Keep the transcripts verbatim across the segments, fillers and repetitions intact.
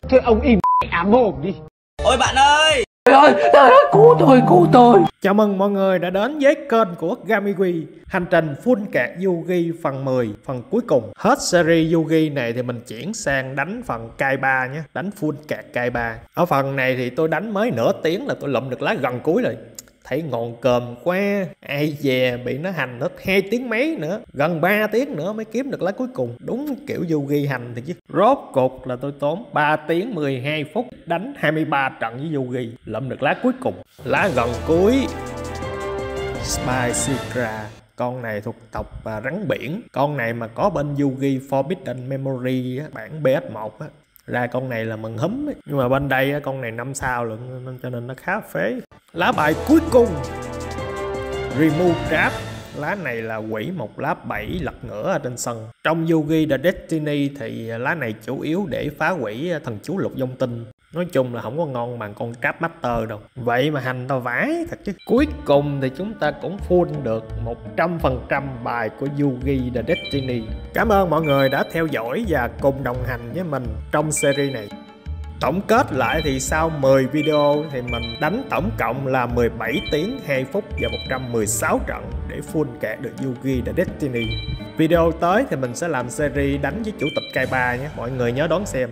Thôi ông im ám mồm đi. Ôi bạn ơi! Trời ơi, trời ơi, cứu tôi, cứu tôi. Chào mừng mọi người đã đến với kênh của Gamiwi. Hành trình full kẹt Yugi phần mười, phần cuối cùng. Hết series Yugi này thì mình chuyển sang đánh phần cai ba nhé. Đánh full kẹt cai ba. Ở phần này thì tôi đánh mới nửa tiếng là tôi lụm được lá gần cuối rồi. Thấy ngon cơm quá. Ai dè bị nó hành hết hai tiếng mấy nữa. Gần ba tiếng nữa mới kiếm được lá cuối cùng. Đúng kiểu Yugi hành thì chứ. Rốt cục là tôi tốn ba tiếng mười hai phút đánh hai mươi ba trận với Yugi. Lụm được lá cuối cùng. Lá gần cuối Spycitra. Con này thuộc tộc và rắn biển. Con này mà có bên Yugi Forbidden Memory á, bản B S một á, ra con này là mừng húm ấy. Nhưng mà bên đây á, con này năm sao luôn nên cho nên nó khá phế. Lá bài cuối cùng Remove Trap. Lá này là quỷ một lá bảy lật ngửa ở trên sân. Trong Yugi The Destiny thì lá này chủ yếu để phá hủy thần chú lục vong tinh. Nói chung là không có ngon bằng con Trap Master đâu. Vậy mà hành tao vãi thật chứ. Cuối cùng thì chúng ta cũng full được một trăm phần trăm bài của Yugi The Destiny. Cảm ơn mọi người đã theo dõi và cùng đồng hành với mình trong series này. Tổng kết lại thì sau mười video thì mình đánh tổng cộng là mười bảy tiếng hai phút và một trăm mười sáu trận để full kẹt được Yugi The Destiny. Video tới thì mình sẽ làm series đánh với chủ tịch cai ba nhé. Mọi người nhớ đón xem.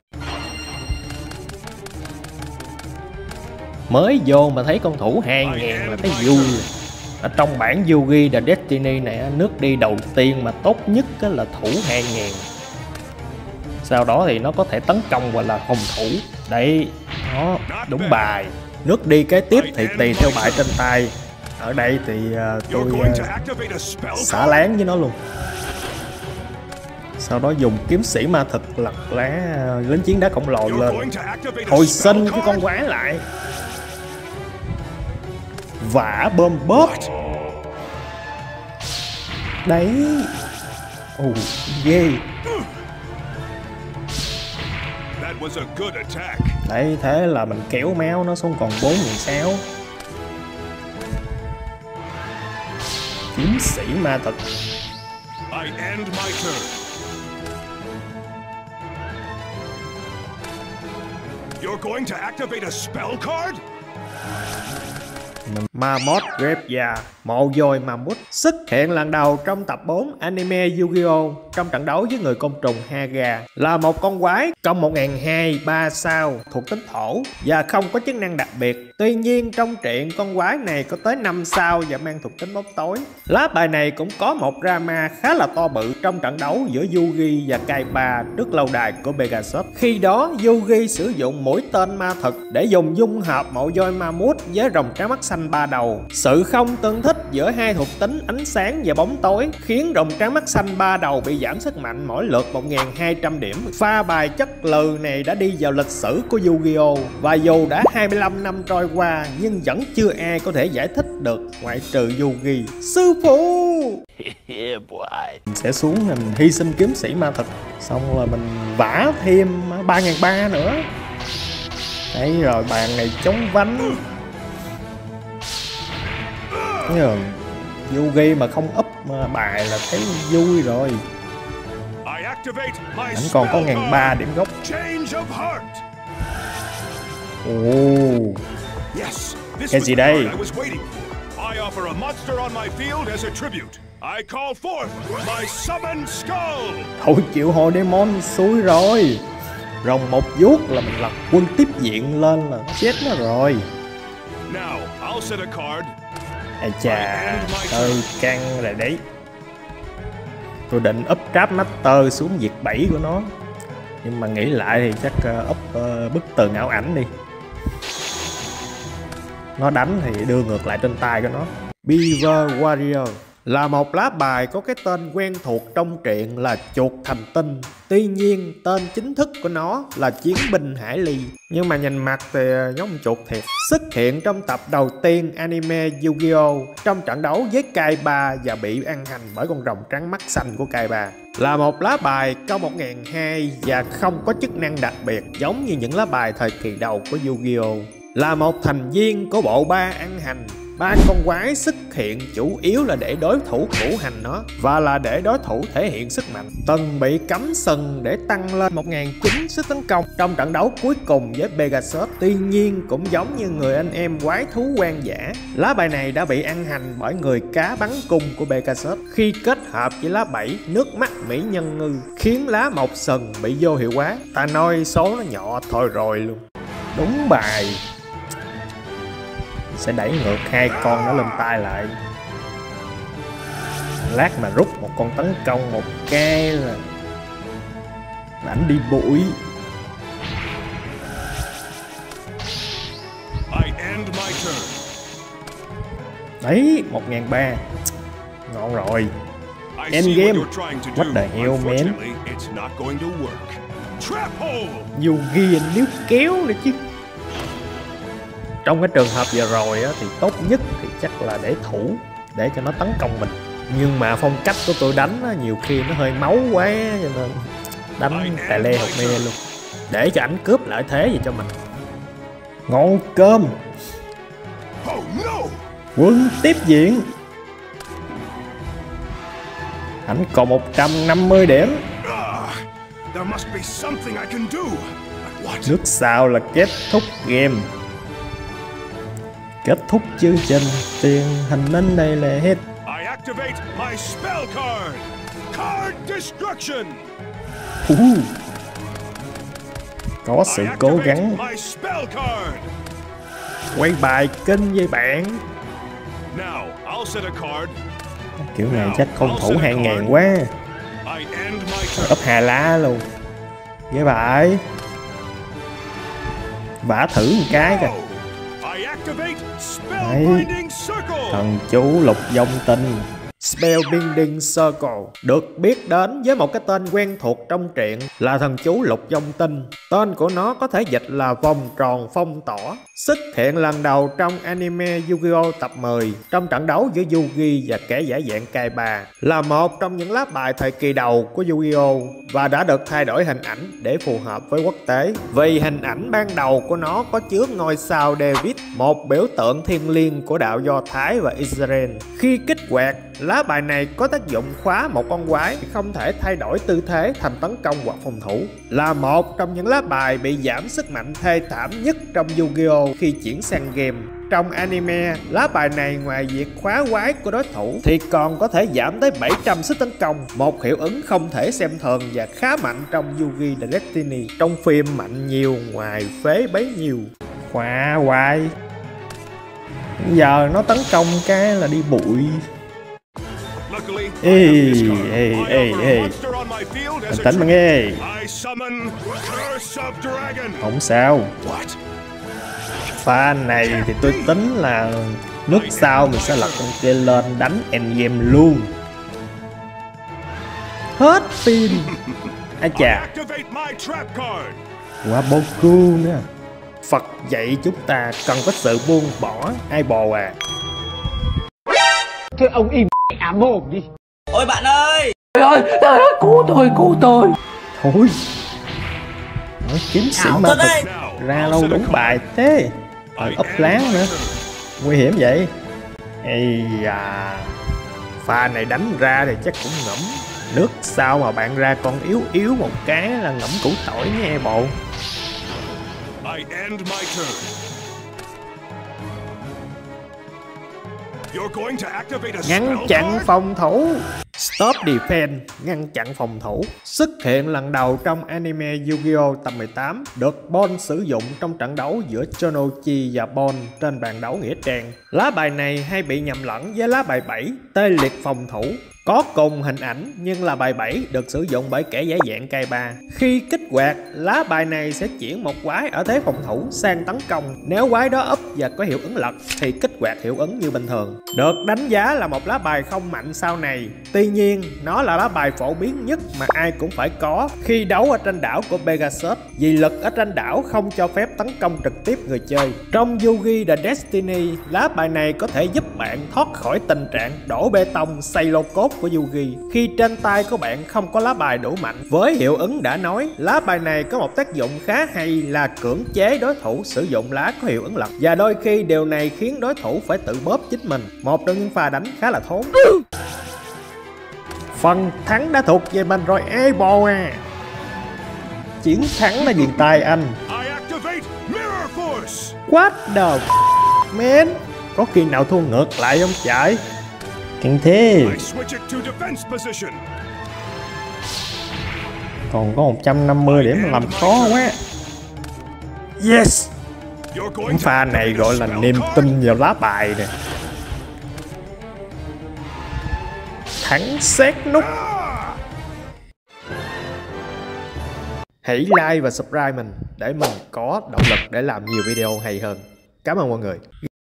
Mới vô mà thấy con thủ hai ngàn là thấy vui. Ở trong bản Yugi The Destiny này, nước đi đầu tiên mà tốt nhất là thủ hai ngàn. Sau đó thì nó có thể tấn công hoặc là phòng thủ. Đấy, nó đúng bài. Nước đi kế tiếp thì tùy theo bại trên tay. Ở đây thì uh, tôi uh, xả láng với nó luôn. Sau đó dùng kiếm sĩ ma thực lật lá uh, lính chiến đá khổng lồ lên. Hồi sinh cái con quái lại. Vả bơm bóp. Đấy. Ồ, oh, ghê. Đấy, thế là mình kéo máu nó xuống còn bốn nghìn sáu trăm. Kiếm sĩ ma thực. You're going to activate a spell card? Mammoth Graveyard, mộ dồi Mammoth xuất hiện lần đầu trong tập bốn anime Yu-Gi-Oh! Trong trận đấu với người côn trùng Haga. Là một con quái công một nghìn hai trăm ba sao thuộc tính thổ và không có chức năng đặc biệt. Tuy nhiên trong truyện con quái này có tới năm sao và mang thuộc tính bóng tối. Lá bài này cũng có một drama khá là to bự trong trận đấu giữa Yugi và cai ba trước lâu đài của Pegasus. Khi đó Yugi sử dụng mũi tên ma thực để dùng dung hợp mộ doi Mammoth với rồng trắng mắt xanh ba đầu. Sự không tương thích giữa hai thuộc tính ánh sáng và bóng tối khiến rồng trắng mắt xanh ba đầu bị giảm sức mạnh mỗi lượt một nghìn hai trăm điểm. Pha bài chất lừ này đã đi vào lịch sử của Yu-Gi-Oh! Và dù đã hai mươi lăm năm trôi qua nhưng vẫn chưa ai có thể giải thích được ngoại trừ Yugi. Sư phụ! Mình sẽ xuống mình hy sinh kiếm sĩ ma thực, xong rồi mình vả thêm ba nghìn ba trăm nữa. Đấy, rồi bàn này chống vánh. Thấy rồi, Yugi mà không up bài là thấy vui rồi. Anh còn có ngàn ba điểm gốc. Ồ, cái gì đây? Thôi chịu hồi Demon xui rồi. Rồng một vuốt là mình lật quân tiếp diện lên là chết nó rồi. Ây chà, tôi căng rồi đấy. Tôi định up Trap Master xuống diệt bảy của nó, nhưng mà nghĩ lại thì chắc up uh, bức tường ảo ảnh đi. Nó đánh thì đưa ngược lại trên tay của nó. Beaver Warrior là một lá bài có cái tên quen thuộc trong truyện là chuột thành tinh. Tuy nhiên tên chính thức của nó là chiến binh hải ly. Nhưng mà nhìn mặt thì giống chuột thiệt. Xuất hiện trong tập đầu tiên anime Yu-Gi-Oh! Trong trận đấu với cai ba và bị ăn hành bởi con rồng trắng mắt xanh của cai ba. Là một lá bài công một nghìn hai trăm và không có chức năng đặc biệt giống như những lá bài thời kỳ đầu của Yu-Gi-Oh! Là một thành viên của bộ ba ăn hành. Ba con quái xuất hiện chủ yếu là để đối thủ thủ hành nó và là để đối thủ thể hiện sức mạnh. Từng bị cấm sừng để tăng lên một nghìn chín trăm sức tấn công trong trận đấu cuối cùng với Pegasus. Tuy nhiên cũng giống như người anh em quái thú hoang dã, lá bài này đã bị ăn hành bởi người cá bắn cung của Pegasus khi kết hợp với lá bảy nước mắt mỹ nhân ngư, khiến lá một sừng bị vô hiệu hóa. Ta nói số nó nhỏ thôi rồi luôn. Đúng bài. Sẽ đẩy ngược hai con nó lên tay lại. Lát mà rút một con tấn công một cái là ảnh đi bụi. Đấy, một nghìn ba trăm. Ngon rồi. Endgame. What the hell man. Dù ghi nếu kéo nữa chứ. Trong cái trường hợp vừa rồi á, thì tốt nhất thì chắc là để thủ, để cho nó tấn công mình. Nhưng mà phong cách của tôi đánh á, nhiều khi nó hơi máu quá, cho nên đánh tài lê học mê luôn, để cho ảnh cướp lợi thế gì cho mình. Ngon cơm. Quân tiếp diện. Ảnh còn một trăm năm mươi điểm. Nước sau là kết thúc game. Kết thúc chương trình, tiền hình đến đây là hết. Uh, có sự cố gắng. Quay bài kinh với bạn. Kiểu này chắc không thủ hai ngàn quá. Ấp hà lá luôn. Ghé bài. Vả thử một cái kìa. Đấy. Thần chú lục vong tinh. Spellbinding Circle được biết đến với một cái tên quen thuộc trong truyện là thần chú lục vong tinh. Tên của nó có thể dịch là vòng tròn phong tỏa. Xuất hiện lần đầu trong anime Yu-Gi-Oh tập mười trong trận đấu giữa Yugi và kẻ giả dạng Kaiba, là một trong những lá bài thời kỳ đầu của Yu-Gi-Oh và đã được thay đổi hình ảnh để phù hợp với quốc tế. Vì hình ảnh ban đầu của nó có chứa ngôi sao David, một biểu tượng thiêng liêng của đạo Do Thái và Israel. Khi kích hoạt, lá bài này có tác dụng khóa một con quái không thể thay đổi tư thế thành tấn công hoặc phòng thủ, là một trong những lá bài bị giảm sức mạnh thê thảm nhất trong Yu-Gi-Oh khi chuyển sang game. Trong anime, lá bài này ngoài việc khóa quái của đối thủ thì còn có thể giảm tới bảy trăm sức tấn công, một hiệu ứng không thể xem thường và khá mạnh trong Yugi The Destiny. Trong phim mạnh nhiều, ngoài phế bấy nhiêu. Khóa hoài. Giờ nó tấn công cái là đi bụi. Ê, ê, ê, ê. Bình tĩnh mà nghe. Không sao. Pha này thì tôi tính là nước sau mình sẽ lật con kia lên đánh endgame luôn. Hết pin. Ai chà. Quá Boku nữa. Phật dạy chúng ta cần có sự buông bỏ. Ai bò à. Thôi ông im ảm mồm đi. Ôi bạn ơi. Trời ơi, trời ơi, cứu tôi, cứu tôi. Thôi. Nói kiếm sĩ ma thực ra lâu đúng bài thế. Ở ấp láng nữa. Nguy hiểm vậy. Ây da. Pha này đánh ra thì chắc cũng ngẫm. Nước sao mà bạn ra con yếu yếu một cái là ngẫm củ tỏi nha bộ. Ngăn chặn phòng thủ. Stop defense, ngăn chặn phòng thủ. Xuất hiện lần đầu trong anime Yu-Gi-Oh tập mười tám, được Bon sử dụng trong trận đấu giữa Chonochi và Bon trên bàn đấu nghĩa trang. Lá bài này hay bị nhầm lẫn với lá bài bảy, tê liệt phòng thủ. Có cùng hình ảnh nhưng là bài bảy được sử dụng bởi kẻ giả dạng Kaiba. Khi kích hoạt, lá bài này sẽ chuyển một quái ở thế phòng thủ sang tấn công. Nếu quái đó up và có hiệu ứng lật thì kích hoạt hiệu ứng như bình thường. Được đánh giá là một lá bài không mạnh sau này. Tuy nhiên, nó là lá bài phổ biến nhất mà ai cũng phải có khi đấu ở trên đảo của Pegasus, vì lực ở trên đảo không cho phép tấn công trực tiếp người chơi. Trong Yugi The Destiny, lá bài này có thể giúp bạn thoát khỏi tình trạng đổ bê tông xây lô cốt của Yugi khi trên tay của bạn không có lá bài đủ mạnh. Với hiệu ứng đã nói, lá bài này có một tác dụng khá hay là cưỡng chế đối thủ sử dụng lá có hiệu ứng lật, và đôi khi điều này khiến đối thủ thủ phải tự bóp chính mình. Một trong những pha đánh khá là thốn. Phần thắng đã thuộc về mình rồi Able à. Chiến thắng là diện tài anh. What the man? Có khi nào thua ngược lại không chạy? Chẳng thế. Còn có một trăm năm mươi điểm làm khó quá. Yes. Những pha này gọi là niềm tin vào lá bài nè. Thắng xét nút. Hãy like và subscribe mình để mình có động lực để làm nhiều video hay hơn. Cảm ơn mọi người.